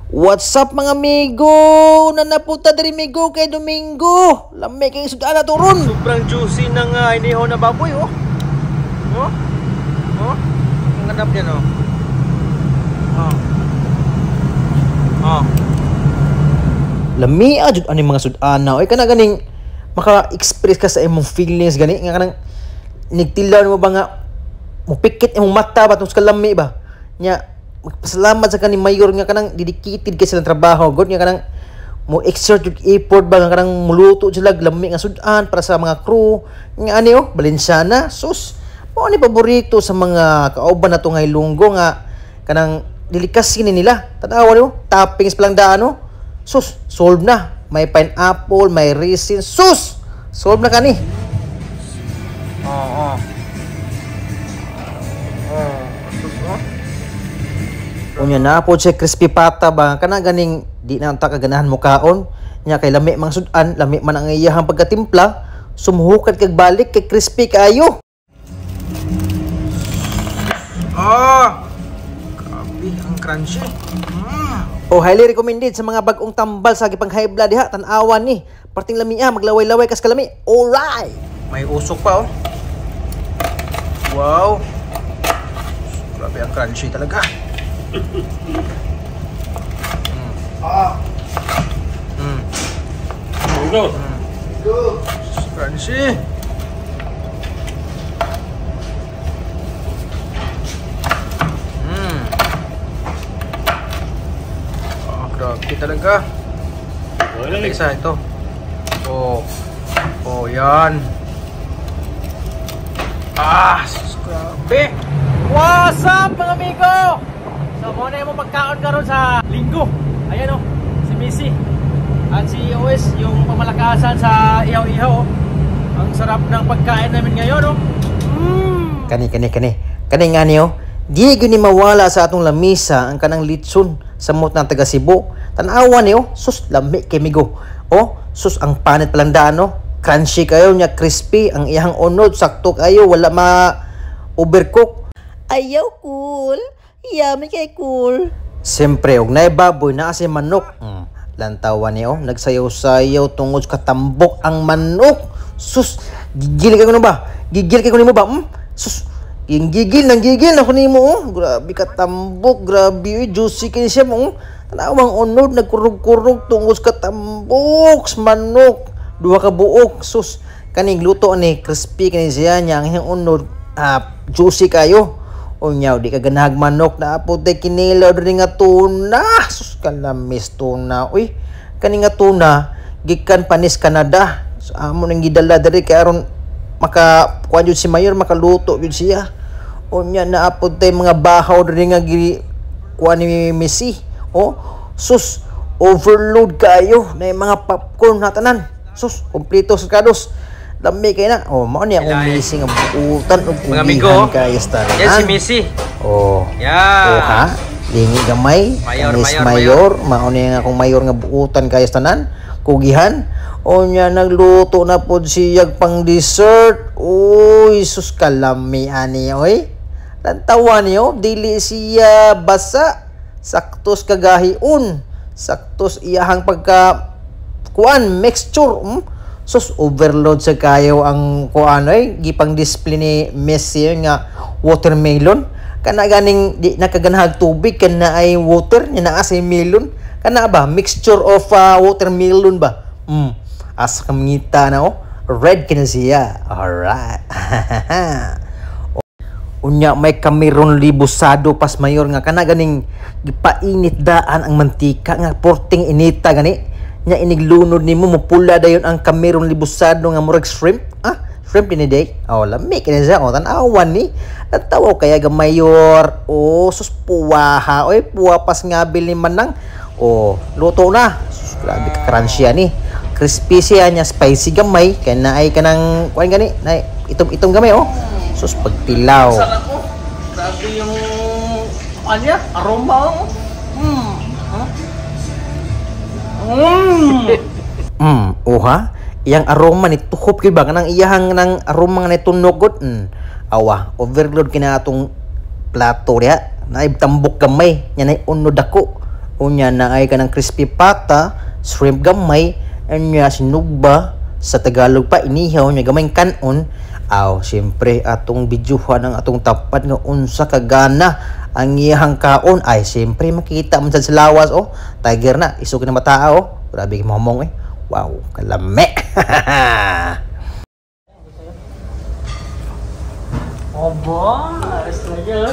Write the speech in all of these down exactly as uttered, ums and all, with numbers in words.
What's up mga amigo? Nanapunta dari migo kay Domingo. Lamay kay sudan na turon. Sobrang juicy ng uh, inihaw na baboy, oh. Oh? Oh? Ang ganap niya, no? Oh. Oh. Lami ajud ani mga sudan na. Oy kana ganing maka-express ka sa imong feelings gani nga kanang nigtilaw mo ba nga mo pikit imong mata ba tung kalami ba? Nya magpasalamat sa kaning mayor nga kanang dedicated kay sa trabaho god nga kanang mo exert yung effort ba nga kanang muluto sila lami nga sudan para sa mga crew nga ani oh Balenciana sus mo ni paborito sa mga kauban nato nga Ilonggo nga kanang delicacy ni nila tanawa niyo toppings pa lang daan no sus solve na may pineapple may resin sus solve na kani Oh, oh. Oh, sus, oh. Unya na po siya crispy pata ba kana ganing di na ta kaganahan mo kaon nya kay lami mang sudan lami man ang iyahang pagkatimpla sumuhukat kag balik kay crispy kaayo. Ah! Grabe ang crunchy. Mm. O highly recommended sa mga bag-ong tambal sa gipang high blood diha tan-awan ni parting lami ah maglaway-laway kas kalami. Alright. May usok pa, oh. Wow. Grabe ang crunchy talaga. Mm. Ah. Mm. Go. Go. Crunchy. Mm. Ah, grabe talaga. Ito isa ito. Oh. Oh, yan. Ah, sus, grabe. What's up mga amigo? So muna yung magkaon karon sa linggo. Ayan o, si Missy at si O S yung pamalakasan sa ihaw-ihaw. Ang sarap ng pagkain namin ngayon o. Mm. Kani, kani, kani. Kani nga niyo, di ni mawala sa atong lamisa ang kanang litson sa mot ng taga Cebu. Tanawa niyo, sus lami kay migo. O, sus ang panit palang daan no. Crunchy kayo nya crispy ang iyang unod sakto kayo wala ma overcook. Ayaw cool. Yummy kay cool. Siyempre og nay baboy na kasi manok. Mm. Lantawan niyo nagsayaw-sayaw tungod katambok ang manok. Sus, gigil kay kuno ba? Gigil kay kuno mo ba? Mm? Sus, yung gigil nang gigil na kuno mo. Oh. Grabe katambok, grabe juicy kay siya mo. Tanawang unod nagkurog-kurog tungod katambok manok. Duha ka buok sus kaning luto ni crispy kani siya nya ang iyang unod ah, juicy kayo unyaw di ka ganahag manok na apote kinilaw diri nga tuna sus kalamis tuna uy kani nga tuna gikan panis Canada so, amo nang gidala diri kay aron maka kuan jud si mayor makaluto jud siya unya na apote mga bahaw diri nga gi kuan ni Missy oh sus overload kayo na mga popcorn na tanan sus, kompleto sa kados. Dami kay na. Oh, mao ni akong missing ang buutan og kugihan kay staran. Yes, si Missy. Oh. Yeah. Oh ha. Dingi gamay. Mayor, Anis mayor, mayor, mao ni akong mayor nga buutan kay tanan. Kugihan. O nya nagluto na pod siyag pang dessert. Uy, sus kalami ani oy. Tantawan niyo, dili siya basa. Saktos kagahiun. Saktos iyahang pagka kuan mixture mm? Sus overload sa kayo ang kuan ay gipang display ni Messi nga watermelon kana ganing di nakaganahag tubig kana ay water nya naa sa melon kana ba mixture of uh, watermelon ba mm asa kamngita na oh red kina siya alright. Unya may kamiron libusado pas mayor nga kana ganing gipainit daan ang mantika nga porting inita gani nya iniglunod nimo mupula dayon ang kameron libusado nga murag shrimp ah shrimp ni day oh lami kini sa oh tan-awan ni natawo kaya ga mayor oh sus puwaha oy puwa pas ngabil ni manang oh luto na sus grabe ka crunchy ani crispy siya nya spicy gamay kay naay kanang kuan gani nay itom-itom gamay oh sus pagtilaw sarap po grabe yung anya aroma oh mm huh? Mm. mm, oha. Iyang aroma ni tuhop kay ba kanang iyahang nang aroma nga nitunog mm. Awa, overload kina atong plato diha. Naay tambok gamay, nya nay unod ako. Unya na ay kanang crispy pata, shrimp gamay, anya sinugba sa Tagalog pa inihaw nya gamay kanon. Aw, siyempre atong bidyuhan ang atong tapat nga unsa kagana ang iyang kaon. Ay, siyempre makita man sad sa lawas oh. Tiger na, isog na mata oh. Grabe ka mamong eh. Wow, kalame. Obo, alas na dyan.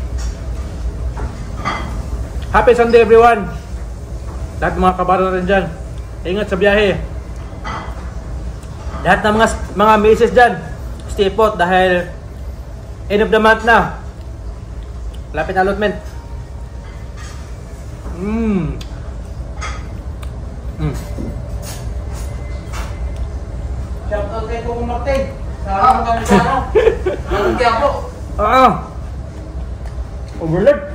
Happy Sunday everyone. Lahat mga kabaro rin dyan. Ingat sa biyahe. Lahat ng mga mga misis dyan, stay put dahil end of the month na. Lapit na allotment. Mmm. Mm. Shout out kay Kung Martin. Sa mga ano? Ang Quiapo. Ah. Overlap.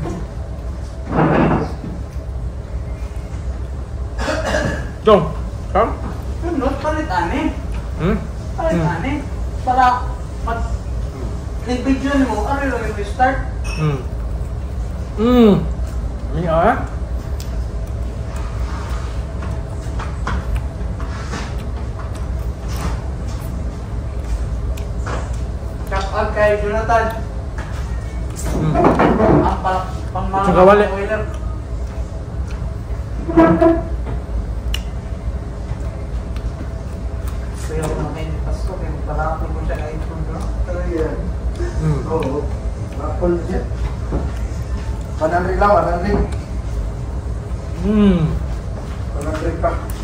Dong, kam? Ano palit ani? Hmm? Palit ani? Para pag video mo, ano lang yung start? Hmm. Hmm. Ini ah. Shout out kay Jonathan. Hmm. Ang pang pang mga Tsaka wali. oiler. Kaya ako nakain ni Pasko, kaya palapin ko siya na iPhone ko. Ayan. Hmm. Oo. Apple siya. Panandri lang, panandri. Hmm. Panandri pa.